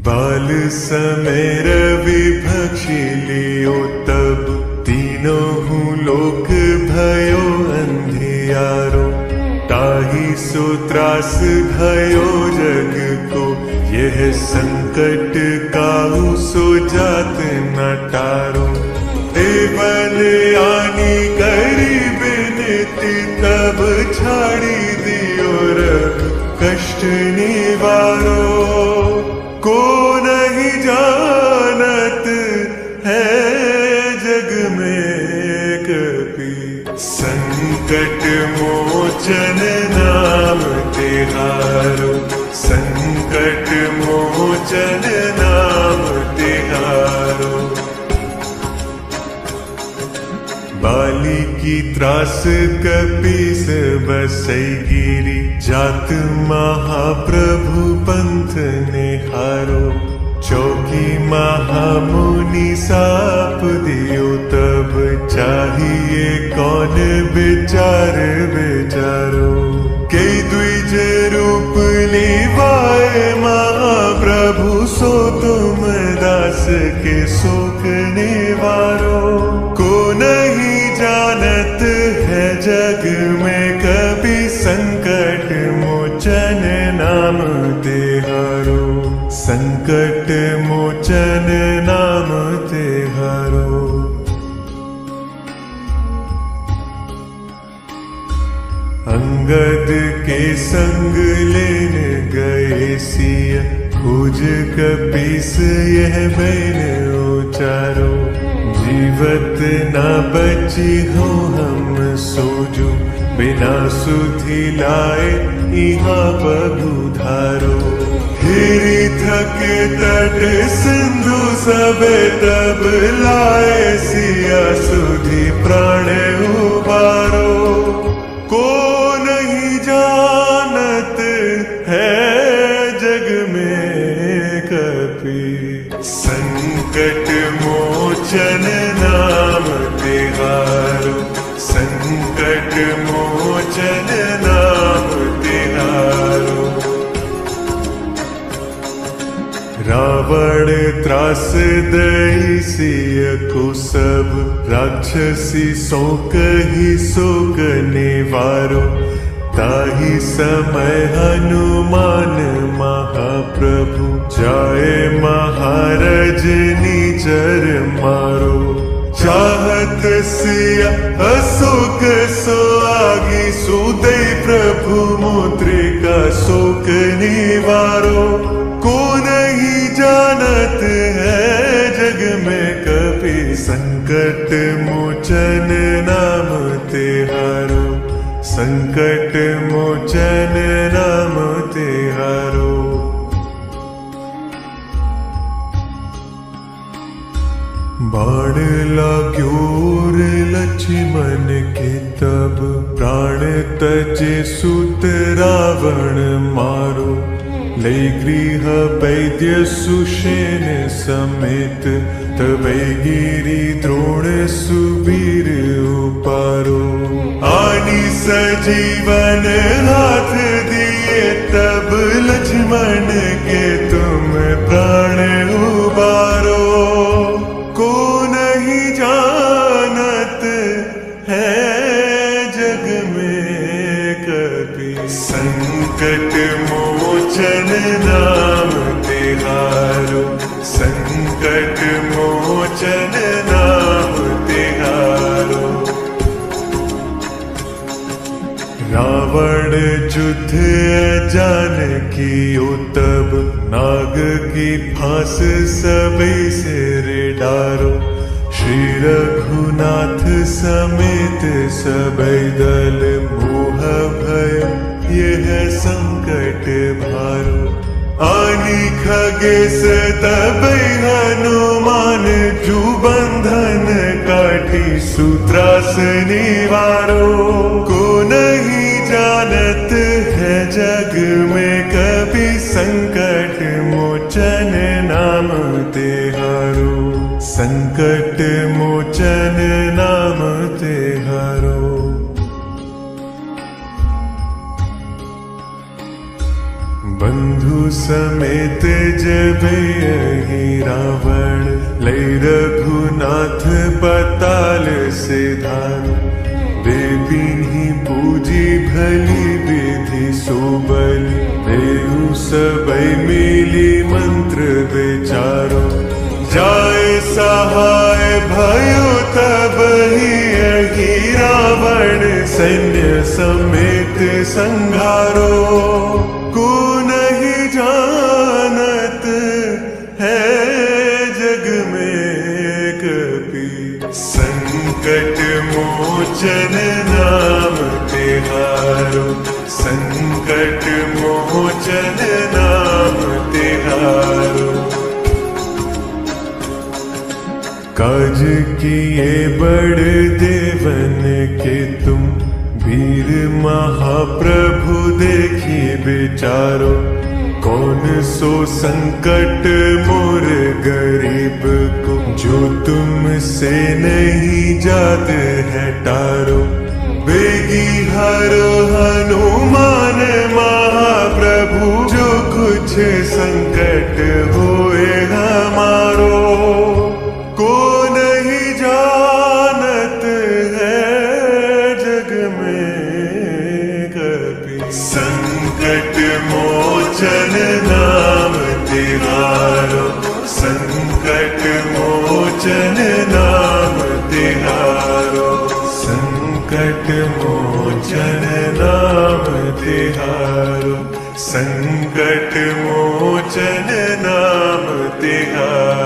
बाल समय रवि भक्षी लियो तब तीनों हूँ लोक भयो अंधियारो। ताही सो त्रास भयो जग को यह संकट काहू सो जात न टारो। देवल आनी करी बिनती तब छाड़ी दियो रब कष्ट निवारो। को नहीं जानत है जग में कभी संकट मोचन नाम तिहारो। संकट मोचन नाम तिहारो। बाली की त्रास कपीस बसई गिरी जात महाप्रभु पंथ निहारो। चौकी महामुनि साप दियो तब चाहिए कौन विचार विचारो। के द्विज रूप लिवाए महाप्रभु सो तुम दास के शोक निवारो। को नहीं जानत है जग में कभी संकट मोचन नाम तिहारो। संकट मोचन नाम तिहारो। अंगद के संग लेने गए सिया खोज कपीस यह बैन उचारो। जीवत न बची हो हम सोजो बिना सुधि लाए यहाँ पगुधारो। हिरी थक तट सिंधु सब तब लाए सिया सुधि प्राण उबारो। को नहीं जानत है जग में कभी संकट मोचन नाम तिहारो। संकट मोचन नाम तिहारो। रावण त्रास दई सिय को सब राक्षसी सो कही शोक निवारो। ताही समय हनुमान महाप्रभु जाए महाराज निचर मारो। चाहत सिया अशोक सो आगी सुदय प्रभु मुद्रिका शोक निवारो। को नहीं जानत है जग में कभी संकट मोचन नाम तिहारो। संकट मोचन नाम तिहारो। बाण लाग्योर लक्ष्मण के तब प्राण तजे सुत रावण मारो। ले गृह वैद्य सुषेण समेत तबै गिरी द्रोण सुबीर उपारो। आनी सजीवन हाथ दिए तब लक्ष्मण के तुम प्राण उबारो। को नहीं जानत है जग में कभी संकट मोचन नाम तिहारो। संकट मोचन नाम तिहारो। रावण युद्ध जानकी तब नाग की फांस सबे सिर डारो। श्री रघुनाथ समेत सबे दल मोह भय यह संकट भारो। आनी खगेश तबै हनुमान जू बंधन काटी सूत्रास निवारो। को नहीं जानत है जग में कभी संकट मोचन नाम तिहारो। संकट मोचन नाम तिहारो। बंधु समेत जब यही रावण लय रघुनाथ पताल से धारो। देवी पूजी भली विधि सोबली, देहु सबई मिली मंत्र विचारो। जाय सहाय भयो तब ही रावण सैन्य समेत संघारो। को नहीं जानत है जग में कपि, संकट मोचन नाम तिहारो। संकट मोचन नाम तिहारो। काज किए बड़ देवन के तुम, वीर महाप्रभु देखी विचारो। कौन सो संकट मोर गरीब को, जो तुमसे नहीं जात है टारो। बेगी हरो हनुमान महाप्रभु, जो कुछ संकट होए हमारो। को नहीं जानत है जग में कपि, संकट मोचन नाम तिहारो। संकट मोचन नाम तिहारो। संकट मोचन नाम तिहारो। संकट मोचन नाम तिहारो।